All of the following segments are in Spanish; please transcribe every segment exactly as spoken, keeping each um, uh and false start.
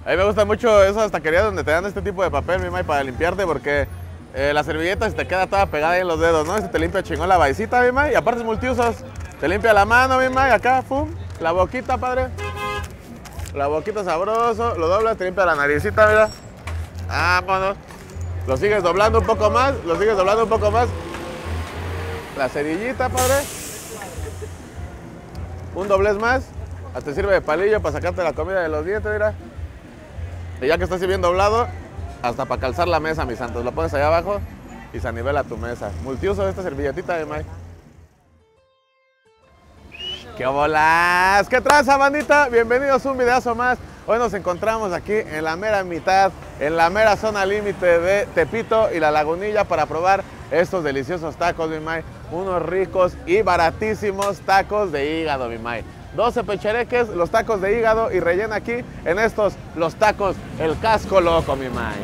A mí me gusta mucho esas taquerías donde te dan este tipo de papel, mi May, para limpiarte, porque eh, la servilleta se te queda toda pegada ahí en los dedos, ¿no? Este te limpia chingón la vaicita, mi May, y aparte es multiusos. Te limpia la mano, mi May, acá, pum, la boquita, padre. La boquita sabroso, lo doblas, te limpia la naricita, mira. Vámonos. Lo sigues doblando un poco más, lo sigues doblando un poco más. La cerillita, padre. Un doblez más. Hasta te sirve de palillo para sacarte la comida de los dientes, mira. Y ya que está así bien doblado, hasta para calzar la mesa, mis santos. Lo pones allá abajo y se anivela tu mesa. Multiuso esta servilletita de May. ¡Qué bolas! ¿Qué tranza, bandita? Bienvenidos a un videazo más. Hoy nos encontramos aquí en la mera mitad, en la mera zona límite de Tepito y La Lagunilla para probar estos deliciosos tacos, mi May. Unos ricos y baratísimos tacos de hígado, mi May. doce pechereques, los tacos de hígado y rellena aquí en estos, los tacos El Casco Loco, mi May.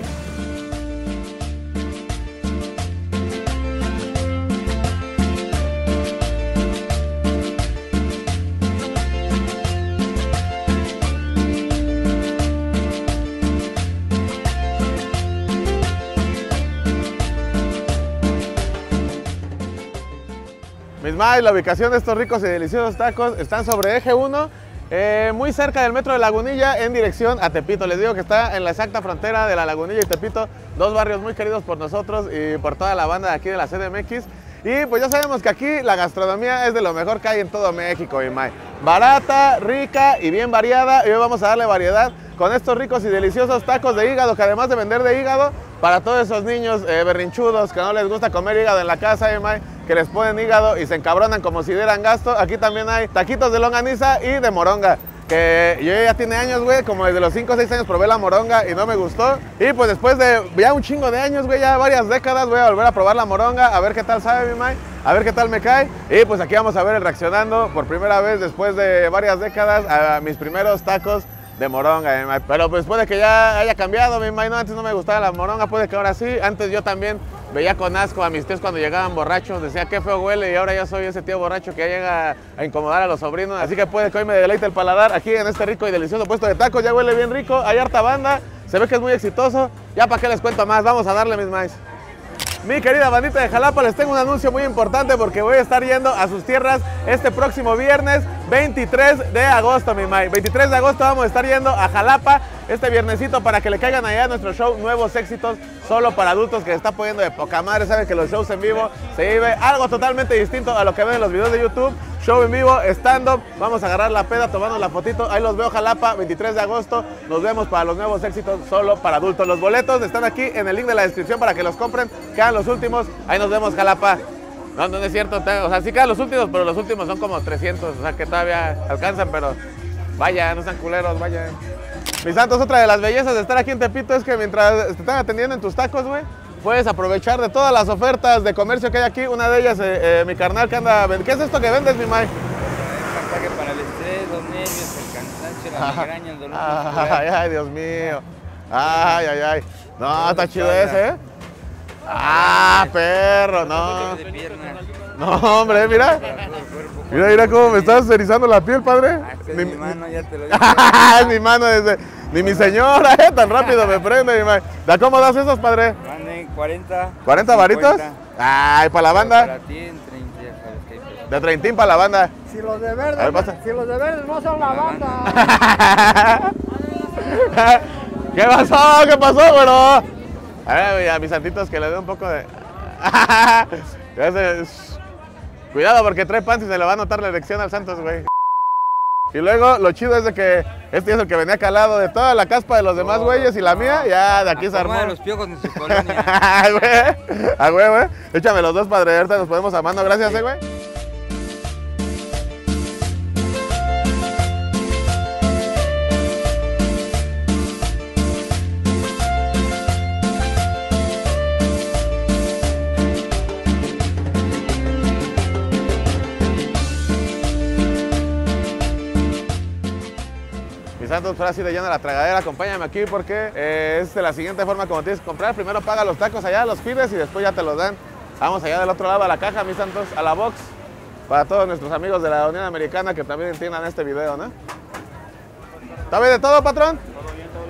Mis May, la ubicación de estos ricos y deliciosos tacos están sobre eje uno, eh, muy cerca del metro de Lagunilla, en dirección a Tepito. Les digo que está en la exacta frontera de La Lagunilla y Tepito, dos barrios muy queridos por nosotros y por toda la banda de aquí de la C D M X. Y pues ya sabemos que aquí la gastronomía es de lo mejor que hay en todo México, mi May. Barata, rica y bien variada. Y hoy vamos a darle variedad con estos ricos y deliciosos tacos de hígado, que además de vender de hígado, para todos esos niños eh, berrinchudos que no les gusta comer hígado en la casa, mi May, que les ponen hígado y se encabronan como si dieran gasto. Aquí también hay taquitos de longaniza y de moronga, que yo ya tiene años, güey, como desde los cinco o seis años probé la moronga y no me gustó. Y pues después de ya un chingo de años, güey, ya varias décadas, voy a volver a probar la moronga, a ver qué tal sabe, mi May, a ver qué tal me cae. Y pues aquí vamos a ver el reaccionando por primera vez después de varias décadas a mis primeros tacos de moronga, mi May. Pero pues puede que ya haya cambiado, mi May, no, antes no me gustaba la moronga, puede que ahora sí. Antes yo también veía con asco a mis tíos cuando llegaban borrachos, decía qué feo huele, y ahora ya soy ese tío borracho que ya llega a incomodar a los sobrinos. Así que puede que hoy me deleite el paladar aquí en este rico y delicioso puesto de tacos. Ya huele bien rico, hay harta banda, se ve que es muy exitoso. Ya para qué les cuento más, vamos a darle, mis Mays. Mi querida bandita de Jalapa, les tengo un anuncio muy importante porque voy a estar yendo a sus tierras este próximo viernes veintitrés de agosto, mi May. veintitrés de agosto vamos a estar yendo a Jalapa este viernesito para que le caigan allá a nuestro show Nuevos Éxitos, solo para adultos, que se está poniendo de poca madre. Saben que los shows en vivo se vive algo totalmente distinto a lo que ven en los videos de YouTube. Show en vivo, stand-up, vamos a agarrar la peda, tomando la fotito. Ahí los veo, Jalapa, veintitrés de agosto. Nos vemos para los Nuevos Éxitos, solo para adultos. Los boletos están aquí en el link de la descripción para que los compren. Quedan los últimos. Ahí nos vemos, Jalapa. No, no es cierto. O sea, sí quedan los últimos, pero los últimos son como trescientos. O sea, que todavía alcanzan, pero vayan, no sean culeros, vayan. Mis santos, otra de las bellezas de estar aquí en Tepito es que mientras te están atendiendo en tus tacos, güey, puedes aprovechar de todas las ofertas de comercio que hay aquí. Una de ellas, eh, eh, mi carnal que anda... ¿Qué es esto que vendes, mi May? Masaje para el estrés, los nervios, el cansancio, la migraña, el dolor ay, muscular. ay, ay, Dios mío. Ay, ay, ay. No, está chido ese, ¿eh? Ah, perro, no. No, hombre, mira. Mira, mira cómo me estás erizando la piel, padre. Ni mi mano, ya te lo digo. Es mi mano desde... Ni mi señora, ¿eh? Tan rápido me prende, mi May. ¿De cómo das esos, padre? Manden cuarenta. ¿cuarenta varitos? Ay, para la banda. Para ti en treinta, ya sabes que hay pesos. De treintín para la banda. Si los de A ver, verde, pasa. si los de verde no son la banda. ¿Qué pasó? ¿Qué pasó, bueno? A ver, a mis santitos que le dé un poco de... Cuidado porque trae pants y se le va a notar la erección al Santos, güey. Y luego lo chido es de que este es el que venía calado de toda la caspa de los demás güeyes y la mía, ya de aquí se armó. Los piojos en su colonia. A güey, güey. Échame los dos, padre, ahorita nos ponemos a mano. Gracias, eh, güey. Santos, ahora sí de lleno la tragadera, acompáñame aquí porque eh, es de la siguiente forma como tienes que comprar. Primero paga los tacos allá, los pides y después ya te los dan. Vamos allá del otro lado a la caja, mis santos, a la box, para todos nuestros amigos de la Unión Americana que también entiendan este video, ¿no? ¿Está bien de todo, patrón? Todo bien, todo bien.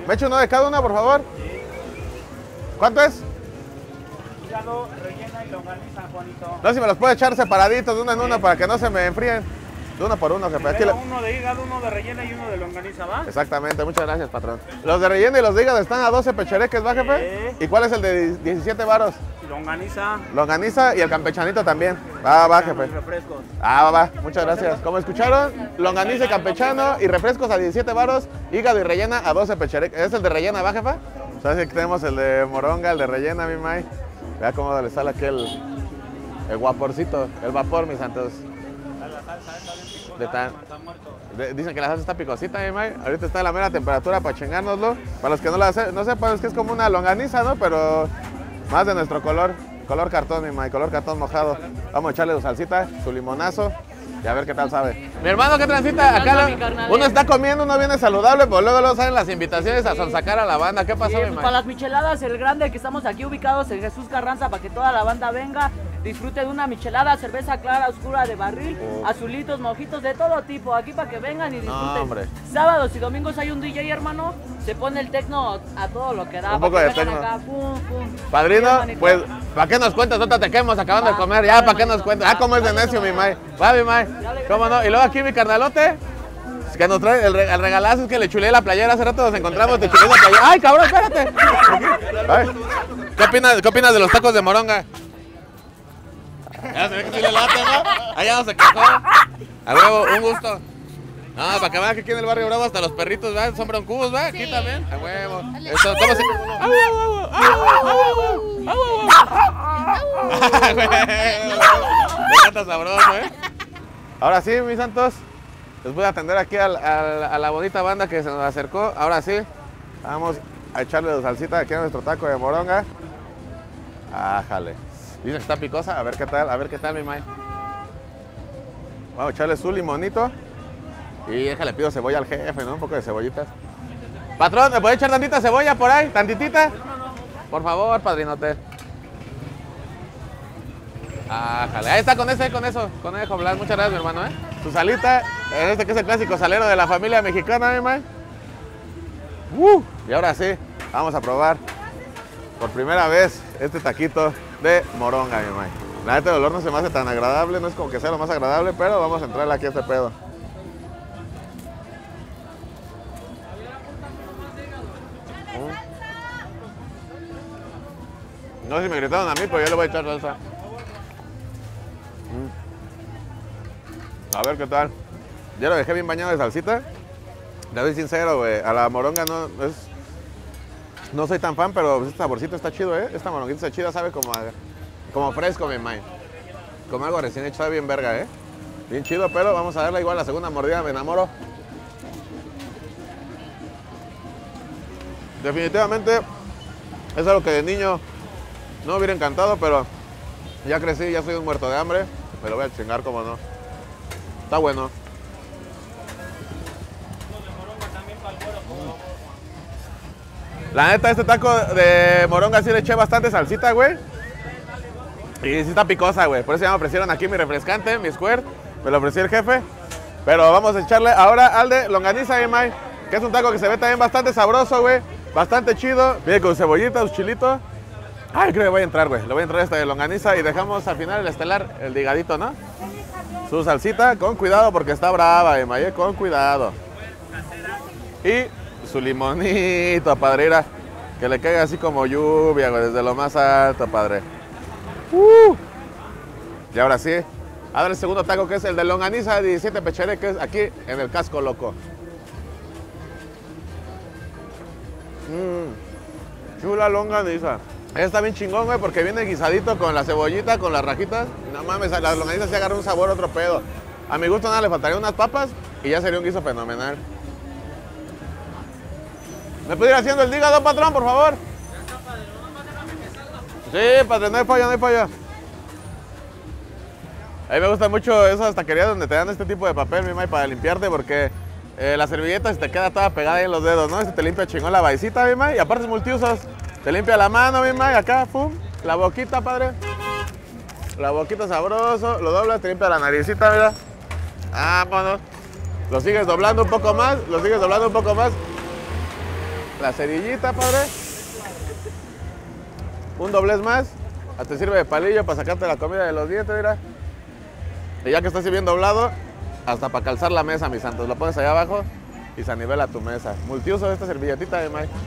¿Me echo uno de cada uno, por favor? ¿Cuánto es? Hígado, rellena y longaniza, Juanito. No, si me los puedo echar separaditos de uno en uno para que no se me enfríen. De uno por uno, jefe. Aquí Primero le- uno de hígado, uno de rellena y uno de longaniza, ¿va? Exactamente, muchas gracias, patrón. Los de relleno y los de hígado están a doce pechereques, ¿va, jefe? Sí. ¿Y cuál es el de diecisiete varos? Longaniza. Longaniza y el campechanito también. Va, va, jefe. Los refrescos. Ah, va, va. Muchas gracias. Como escucharon, longaniza y campechano y refrescos a diecisiete varos, hígado y rellena a doce pechereques. ¿Es el de rellena, va, jefa? ¿Sabes que tenemos el de moronga, el de rellena, mi mai? Vea cómo le sale aquel, el guaporcito, el vapor, mis santos. La salsa está bien picosa, De tan- está muerto. De- Dicen que la salsa está picosita, mi mai. Ahorita está a la mera temperatura para chingárnoslo. Para los que no, la se- no sepan, es que es como una longaniza, ¿no? Pero más de nuestro color. Color cartón, mi mai. Color cartón mojado. Vamos a echarle su salsita, su limonazo. Y a ver qué tal sabe. Mi hermano, ¿qué transita? Acá Ando, lo- mi carnal. uno está comiendo, uno viene saludable, pero luego luego salen las invitaciones a sonsacar a la banda. ¿Qué pasó, Sí, mi pues mai? para las micheladas, el grande que estamos aquí ubicados en Jesús Carranza, para que toda la banda venga, disfrute de una michelada, cerveza clara, oscura de barril, Oh. azulitos, mojitos, de todo tipo, aquí para que vengan y disfruten. hombre. Sábados y domingos hay un D J, hermano, se pone el tecno a todo lo que da. Un para poco que de vengan tecno. acá, pum, pum. Padrino, Sí, hermanito. pues, ¿para qué nos cuentas? Ahorita te quedamos acabando de Va, comer. Ya, dale, ¿para qué nos manito. cuentas? Ah, cómo es de Dale, necio, mi dale. mai. Va, mi mai. Dale, ¿Cómo no? Y luego aquí mi carnalote, que nos trae el, re- el regalazo, es que le chulé la playera. Hace rato nos encontramos, te chulé la playera. ¡Ay, cabrón, espérate! Ay. ¿Qué opinas, ¿Qué opinas de los tacos de moronga? Ya se ve que sí le late, ¿no? Allá no se quejó. A huevo, un gusto. No, para que vean que aquí en el barrio Bravo hasta los perritos, ¿verdad? Son broncudos, ¿verdad? Aquí también. A huevo. Eso, ¿cómo se...? ¡Au, au, au, au, au, au, au! ¡Ah, huevo! Me encanta sabroso, ¿eh? Ahora sí, mis santos, les voy a atender aquí al- al- a la bonita banda que se nos acercó. Ahora sí, vamos a echarle la salsita aquí a nuestro taco de moronga. Ájale. Dicen que está picosa, a ver qué tal, a ver qué tal, mi mai. Vamos a echarle su limonito. Y déjale, pido cebolla al jefe, ¿no? Un poco de cebollitas. Patrón, ¿me puede echar tantita cebolla por ahí? ¿Tantitita? Por favor, padrinote. Ájale, ahí está, con ese, con eso, conejo Blas. Muchas gracias, mi hermano, ¿eh? Su salita, en este que es el clásico salero de la familia mexicana, mi mai. Uh, y ahora sí, vamos a probar por primera vez este taquito de moronga, mi mai. La neta, el olor no se me hace tan agradable, no es como que sea lo más agradable, pero vamos a entrarle aquí a este pedo. Mm. No sé si me gritaron a mí, pero yo le voy a echar salsa. Mm. A ver qué tal. Ya lo dejé bien bañado de salsita. Te soy sincero, güey. A la moronga no es. No soy tan fan, pero este saborcito está chido, ¿eh? Esta moronguita está chida, sabe como, a- como fresco, mi mai. Como algo recién hecho, sabe bien verga, ¿eh? Bien chido, pero vamos a darle igual la segunda mordida, me enamoro. Definitivamente es algo que de niño no me hubiera encantado, pero ya crecí, ya soy un muerto de hambre. Me lo voy a chingar, como no. Está bueno. La neta, este taco de moronga sí le eché bastante salsita, güey. Y sí está picosa, güey. Por eso ya me ofrecieron aquí mi refrescante, mi square. Me lo ofreció el jefe. Pero vamos a echarle ahora al de longaniza, mi mai, que es un taco que se ve también bastante sabroso, güey. Bastante chido. Viene con cebollita, su chilito. Ay, creo que voy a entrar, güey. Le voy a entrar a este de longaniza y dejamos al final el estelar, el de higadito, ¿no? Su salsita, con cuidado porque está brava, mi mai, eh, con cuidado. Y su limonito, padrera. Que le caiga así como lluvia, güey, desde lo más alto, padre. Uh. Y ahora sí, a ver el segundo taco, que es el de longaniza de diecisiete pechereques, aquí en el Casco Loco. Mmm, chula longaniza. Está bien chingón, güey, porque viene guisadito con la cebollita, con las rajitas. No mames, la longaniza se agarra un sabor, otro pedo. A mi gusto nada, le faltaría unas papas y ya sería un guiso fenomenal. ¿Me puede ir haciendo el hígado, patrón, por favor? Sí, padre, no hay falla, no hay falla. A mí me gusta mucho esas taquerías donde te dan este tipo de papel, mi mai, para limpiarte, porque eh, la servilleta se te queda toda pegada ahí en los dedos, ¿no? Se te limpia chingón la vaicita, mi mai, y aparte es multiusos. Te limpia la mano, mi mai, acá, pum, la boquita, padre. La boquita sabroso, lo doblas, te limpia la naricita, mira. Vámonos. Lo sigues doblando un poco más, lo sigues doblando un poco más. La cerillita, padre. Un doblez más. Te sirve de palillo para sacarte la comida de los dientes, mira. Y ya que está así bien doblado, hasta para calzar la mesa, mis santos. Lo pones allá abajo y se anivela tu mesa. Multiuso esta servilletita de Mike.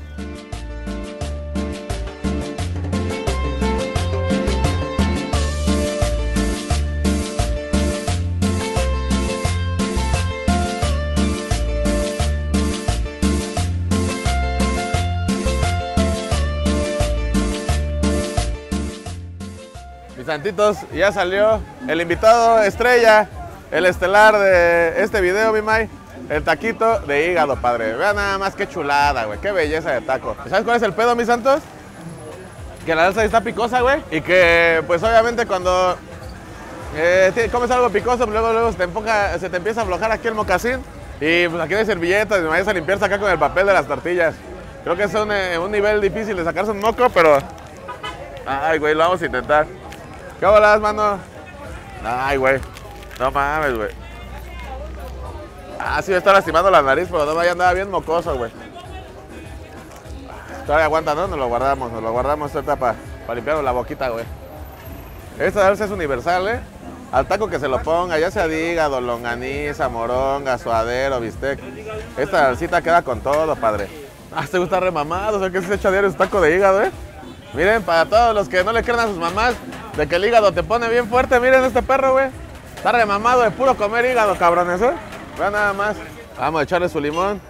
Mis santitos, ya salió el invitado estrella, el estelar de este video, mi May, el taquito de hígado, padre. Vean nada más qué chulada, güey, qué belleza de taco. ¿Sabes cuál es el pedo, mis santos? Que la salsa está picosa, güey, y que, pues, obviamente cuando eh, comes algo picoso, luego, luego se te, enfoca, se te empieza a aflojar aquí el mocasín, y pues aquí hay servilletas, y me vayas a limpiarse acá con el papel de las tortillas. Creo que es un, eh, un nivel difícil de sacarse un moco, pero... Ay, güey, lo vamos a intentar. ¿Qué bolas, mano? Ay, güey. No mames, güey. Ah, sí me está lastimando la nariz, pero no vaya, andaba bien mocoso, güey. Todavía aguanta, ¿no? Nos lo guardamos, nos lo guardamos esta para pa limpiarnos la boquita, güey. Esta salsa es universal, ¿eh? Al taco que se lo ponga, ya sea de hígado, longaniza, moronga, suadero, bistec. Esta salsita queda con todo, padre. Ah, te gusta remamado, o sea que se echa diario su taco de hígado, ¿eh? Miren, para todos los que no le creen a sus mamás de que el hígado te pone bien fuerte, miren este perro, güey. Está remamado de puro comer hígado, cabrones, ¿eh? Vean nada más. Vamos a echarle su limón.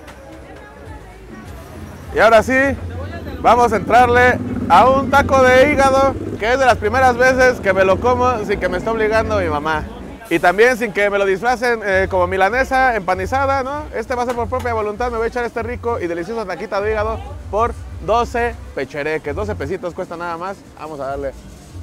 Y ahora sí, vamos a entrarle a un taco de hígado, que es de las primeras veces que me lo como sin que me esté obligando mi mamá. Y también sin que me lo disfracen eh, como milanesa empanizada, ¿no? Este va a ser por propia voluntad, me voy a echar este rico y delicioso taquito de hígado por doce pechereques, doce pesitos cuesta nada más. Vamos a darle.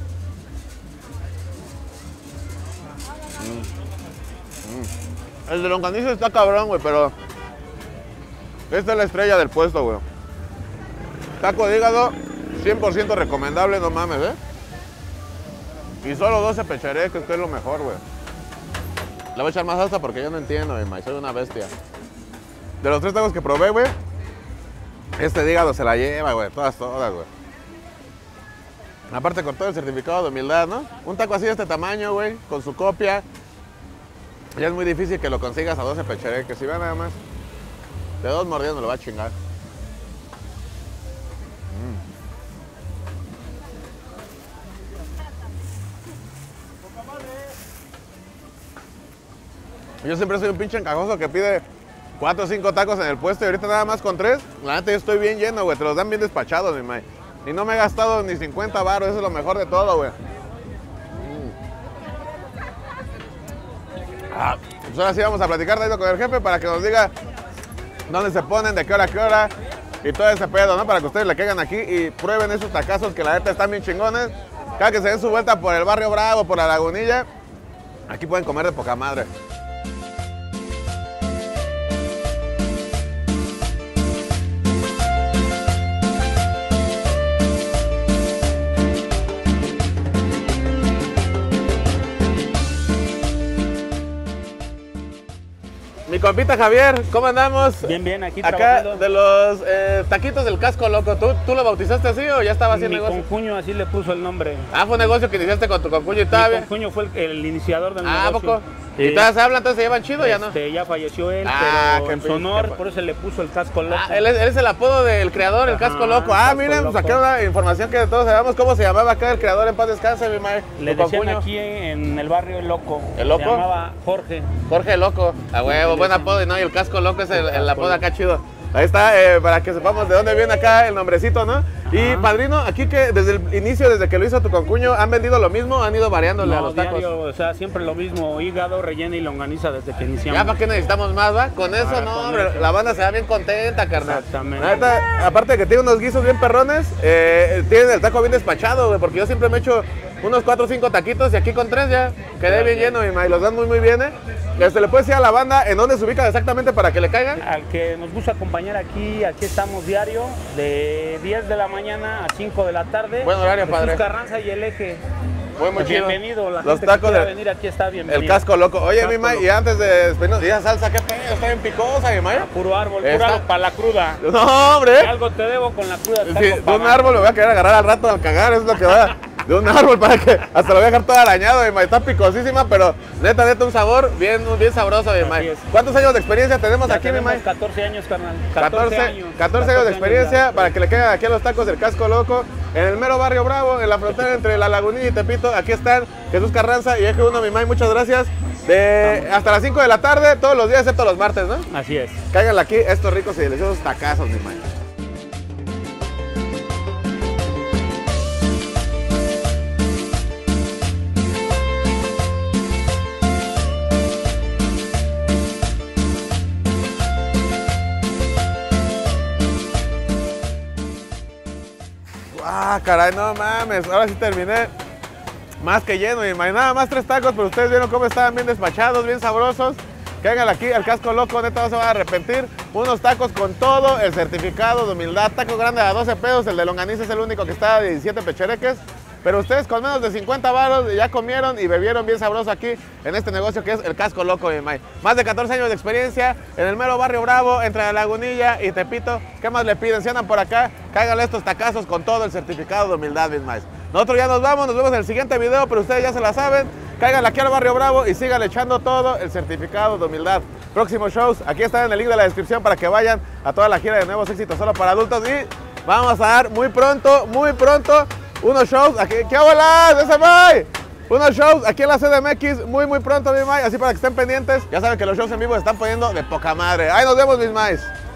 Mm. Mm. El de longaniza está cabrón, güey, pero esta es la estrella del puesto, güey. Taco de hígado, cien por ciento recomendable, no mames, ¿eh? Y solo doce pechereques, que es lo mejor, güey. Le voy a echar más salsa porque yo no entiendo, güey, soy una bestia. De los tres tacos que probé, güey, este de hígado se la lleva, güey, todas, todas, güey. Aparte con todo el certificado de humildad, ¿no? Un taco así de este tamaño, güey, con su copia. Ya es muy difícil que lo consigas a doce pechereques. Si vean nada más, de dos mordidas me lo va a chingar. Mm. Yo siempre soy un pinche encajoso que pide cuatro o cinco tacos en el puesto y ahorita nada más con tres. La neta yo estoy bien lleno, güey. Te los dan bien despachados, mi may. Y no me he gastado ni cincuenta baros, eso es lo mejor de todo, güey. Mm. Ah, pues ahora sí vamos a platicar de esto con el jefe para que nos diga dónde se ponen, de qué hora a qué hora y todo ese pedo, ¿no? Para que ustedes le caigan aquí y prueben esos tacazos que la neta están bien chingones. Cada que se den su vuelta por el Barrio Bravo, por la Lagunilla, aquí pueden comer de poca madre. Mi compita Javier, ¿cómo andamos? Bien, bien, aquí acá trabajando. De los eh, taquitos del Casco Loco. ¿Tú, ¿Tú lo bautizaste así o ya estaba haciendo Mi negocio? concuño así le puso el nombre. Ah, fue un negocio que iniciaste con tu concuño y estaba Mi bien. concuño fue el, el iniciador del Ah, ¿a negocio. poco? ¿Y todas se hablan, entonces se llevan chido ya no? Este, ya falleció él, Ah, pero qué en su pinche honor, pa- por eso le puso el Casco Loco. Ah, él es, él es el apodo del creador, el Ajá, Casco Loco. Ah, Casco miren, pues Loco. aquí una información que todos sabemos cómo se llamaba acá el creador en paz descanse, mi mae. Le tu decían concuño. aquí en el barrio El Loco. ¿El Loco? Se llamaba Jorge. Jorge Loco, a huevo, Sí, buen sí. apodo, y no, y el Casco Loco es el, el Casco apodo Loco. acá chido. Ahí está, eh, para que sepamos de dónde viene acá el nombrecito, ¿no? Y Ajá. padrino, aquí que desde el inicio, desde que lo hizo tu concuño, ¿han vendido lo mismo o han ido variándole a No, los tacos? diario, o sea, siempre lo mismo, hígado, rellena y longaniza desde que iniciamos. Ya, ¿para qué necesitamos más, va? Con eso, Ah, no, con hombre, eso. la banda se va bien contenta, carnal. Exactamente. La neta, aparte de que tiene unos guisos bien perrones, eh, tienen el taco bien despachado, güey, porque yo siempre me echo unos cuatro o cinco taquitos y aquí con tres ya quedé bien lleno, mi ma, y los dan muy, muy bien, ¿eh? Este, ¿le puedes decir a la banda en dónde se ubica exactamente para que le caigan? Al que nos gusta acompañar aquí, aquí estamos diario, de diez de la mañana a cinco de la tarde. Buen horario, Jesús padre. Carranza y el eje. muy, muy chido. Bienvenido, la Los gente tacos que quiera de- venir aquí está bienvenido. El casco loco. Oye, Casco mi May, loco. y antes de despedirnos, ¿y esa salsa qué pedo? Está bien picosa, mi May. Puro árbol, Está- puro árbol para la cruda. No, hombre. Si algo te debo con la cruda. te Sí, algo de pa' un abajo. árbol lo voy a querer agarrar al rato al cagar, es lo que va. De un árbol para que hasta lo voy a dejar todo arañado, mi May. Está picosísima, pero neta, neta, un sabor bien, bien sabroso, mi May. es. ¿Cuántos años de experiencia tenemos Ya aquí, mi tenemos May? catorce años, carnal. catorce, años. catorce años de experiencia ya. para que le caigan aquí a los tacos del Casco Loco en el mero barrio Bravo, en la frontera entre La Lagunilla y Tepito. Aquí están Jesús Carranza y Eje uno, mi May, muchas gracias. De hasta las cinco de la tarde, todos los días excepto los martes, ¿no? Así es. Cáiganle aquí estos ricos y deliciosos tacazos, mi May. Ah, caray, no mames, ahora sí terminé más que lleno, mi May. Nada más tres tacos, pero ustedes vieron cómo estaban bien despachados, bien sabrosos. Cáiganle aquí al Casco Loco, neta no se van a arrepentir. Unos tacos con todo el certificado de humildad. Taco grande a doce pesos, el de longaniza es el único que está a diecisiete pechereques. Pero ustedes con menos de cincuenta varos ya comieron y bebieron bien sabroso aquí en este negocio que es el Casco Loco, mi May. Más de catorce años de experiencia en el mero barrio Bravo, entre La Lagunilla y Tepito. ¿Qué más le piden? Si andan por acá, cáiganle estos tacazos con todo el certificado de humildad, mis May. Nosotros ya nos vamos, nos vemos en el siguiente video, pero ustedes ya se la saben. Cáiganle aquí al barrio Bravo y síganle echando todo el certificado de humildad. Próximos shows, aquí están en el link de la descripción para que vayan a toda la gira de nuevos éxitos solo para adultos. Y vamos a dar muy pronto, muy pronto, unos shows aquí. ¿Qué hola? ¡Ese May! Unos shows aquí en la C D M X muy, muy pronto, mi May. Así para que estén pendientes. Ya saben que los shows en vivo se están poniendo de poca madre. Ahí nos vemos, mis Mays.